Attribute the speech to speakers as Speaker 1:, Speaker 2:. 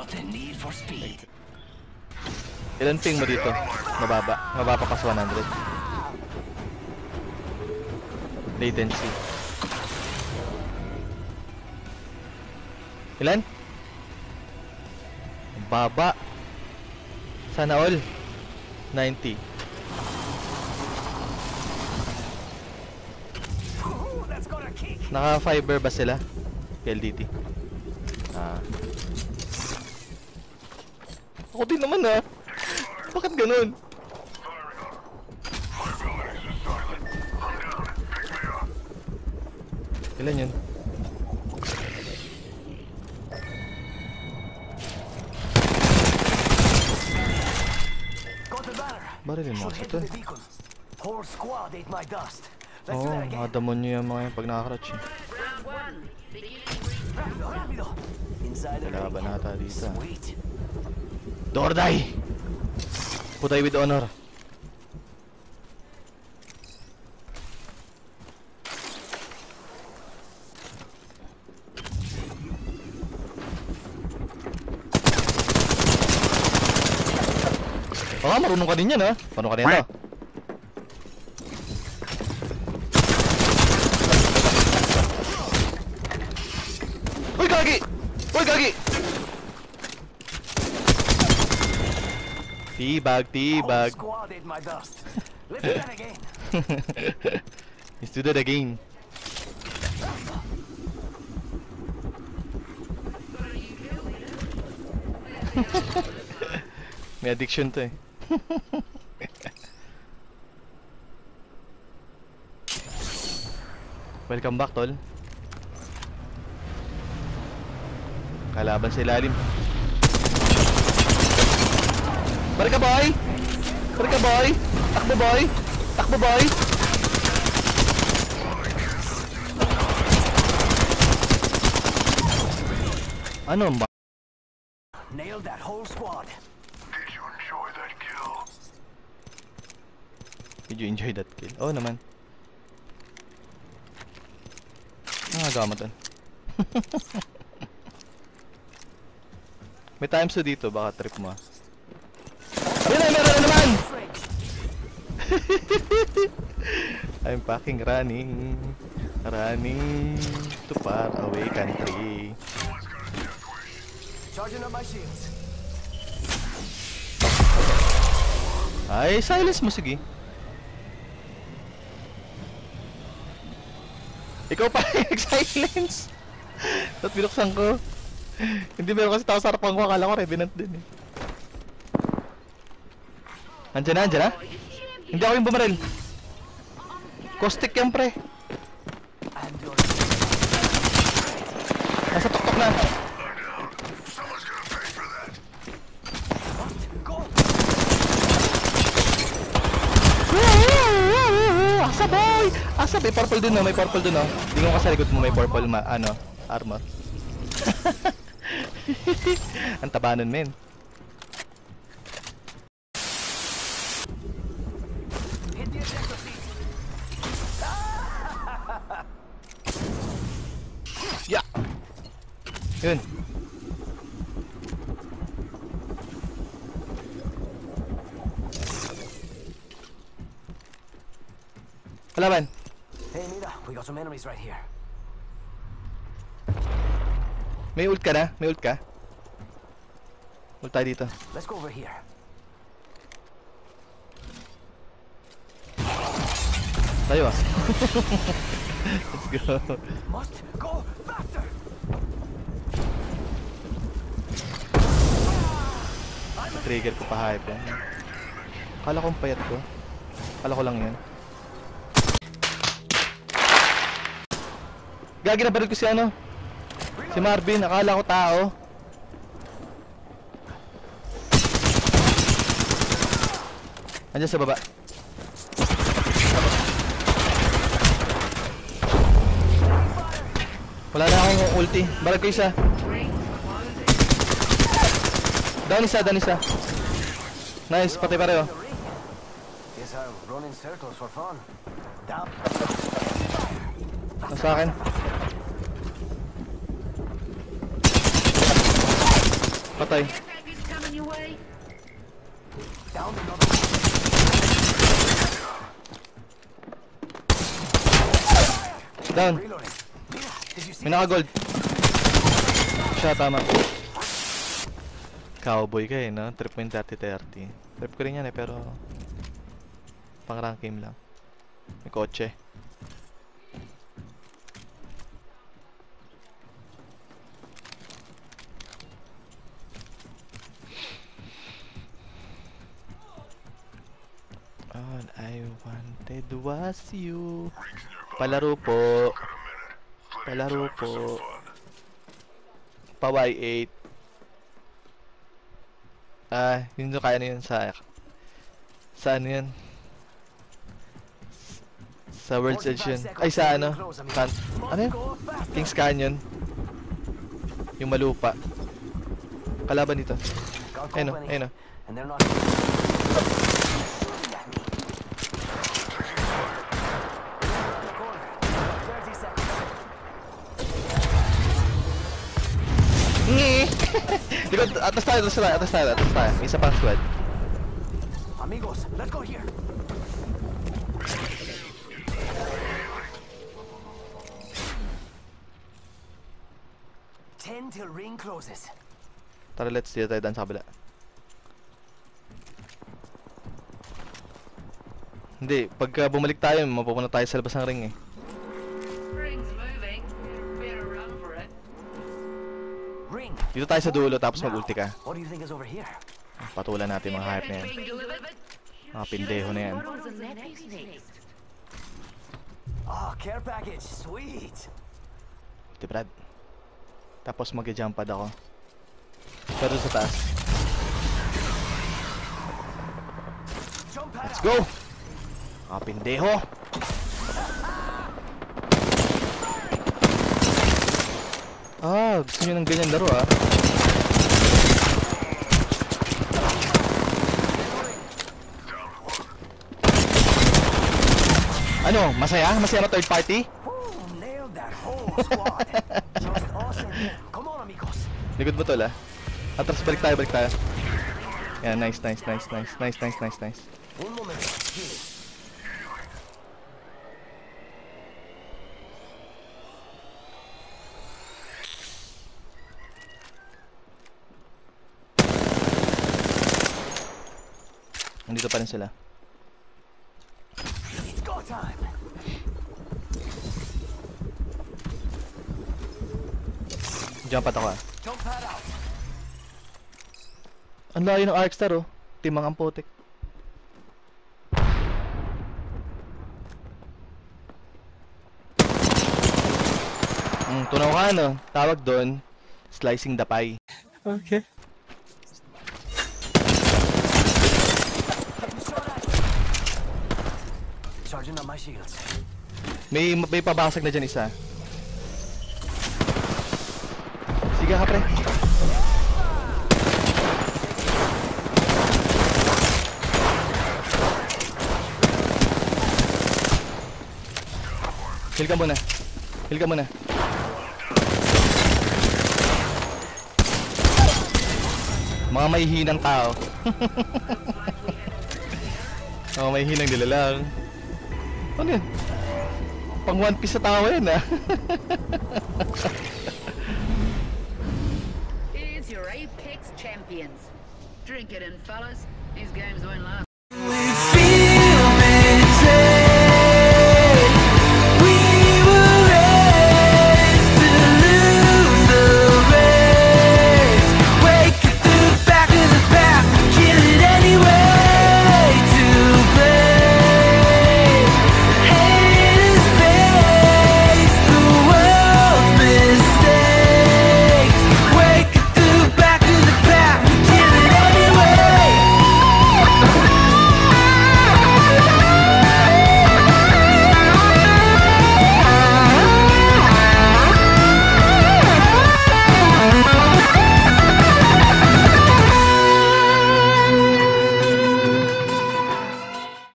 Speaker 1: Ilan ping mo dito? Mababa. Mababa pa sa 100. Latency. Ilan? Baba. Sana all. 90. Naka-fiber ba sila? LDT. Ako din naman Bakit ganun? Ilan yun? Barilin mo kasi ito. Mga damon nyo yung mga yung pag nakakratch Laban nata dito. Dorday! Putay with honor. Marunong ka din yan Marunong ka din yan Uy, gagi! Uy, gagi! Teabag, teabag. Let's do that again. May addiction to Welcome back, tol. Kalaban sa ilalim. Barka boy! Barka boy! Takbo boy! Takbo boy! Ano ba?
Speaker 2: Nailed that whole squad.
Speaker 3: Did you enjoy that kill?
Speaker 1: Did you enjoy that kill? Oo naman. Nakagamat doon. May times na dito, baka trip mo. Meron na naman! I'm packing running. Running to far away country.
Speaker 2: Charging up my shields.
Speaker 1: Ay, silence mo, sige. Ikaw pa nag-silence. At binuksan ko. Hindi meron kasi tao sa harapan ko. Akala ko revenant din Andiyan na, andiyan na. Hindi ako yung bumaril. Caustic yan, pre. Nasa tuktok na. Asa boy! Asa may purple dun may purple dun Hindi ko kasi likod mo may purple armor. Ang taba nun, men. Yeah. Yun. Kalaban.
Speaker 2: Hey, mira, we got some enemies right here.
Speaker 1: May ult ka na? May ult ka? Ult tayo dito.
Speaker 2: Let's go over here.
Speaker 1: Tayo Let's go.
Speaker 2: Must go faster.
Speaker 1: Trigger ko pa hype Kala kong payat ko. Kala ko lang yan. Gagi na baril ko si si Marvin, akala ko tao. Andiyan sa baba. Wala na akong ulti. Baril ko isa. Down isa. Nice, patay pareho.
Speaker 2: Yes, I'm running circles for fun. Down.
Speaker 1: Nasa akin. Patay.
Speaker 2: Down another.
Speaker 1: Down.
Speaker 2: Reloading. Did you see?
Speaker 1: May naka-gold. Siya, tama. Cowboy ka no? Trip mo yung 30-30. Trip ko rin yan pero pang rank game lang. May kotse. All I wanted was you. Palaro po. Palaro po. Pa Y8. Yun yung kaya na yun sa ano yun? Sa World's Edge yun. Ay, sa ano? Ano yun? King's Canyon. Yung malupa. Kalaban dito. Ayun o, ayun o.
Speaker 2: And they're not.
Speaker 1: Likod, atas tayo. May isa pang squad.
Speaker 2: Amigos, let's go here. Till ring closes.
Speaker 1: Tara, let's dito tayo dan sa kabila. Hindi, pagka bumalik tayo, mapupunta tayo sa labas ng ring eh.
Speaker 4: Ring's moving. Better run for it.
Speaker 2: Ring.
Speaker 1: Dito tayo sa dulo, tapos mag-ulti ka.
Speaker 2: What do you think is over here?
Speaker 1: Patulan natin mga hype na yan. Mga pindeho na yan.
Speaker 2: Oh, care package, sweet.
Speaker 1: Ito, Brad. Tapos mag-jump pad ako. Pero sa taas. Let's go! Mga pindeho! Gusto nyo ng ganyan laro Ano? Masaya? Masaya na third party?
Speaker 2: Nailed that whole squad. Just awesome. Come on, amigos.
Speaker 1: Likod mo tol Atras, balik tayo. Yeah, nice.
Speaker 2: One moment. Healing.
Speaker 1: Nandito pa rin sila.
Speaker 2: It's go time.
Speaker 1: Jump at ako
Speaker 2: Jump pad out.
Speaker 1: Ang layo ng Arcstar Timang ang potek. Tunaw ka Tawag doon, slicing the pie. Okay.
Speaker 2: Charging on my shields.
Speaker 1: May pabasag na dyan isa. Sige ka pre. Heal ka muna. Mga may hinang tao. Mga may hinang nilalang. Ano yan? Pang One Piece sa tao yan
Speaker 4: Here's your Apex champions. Drink it in, fellas. These games won't last.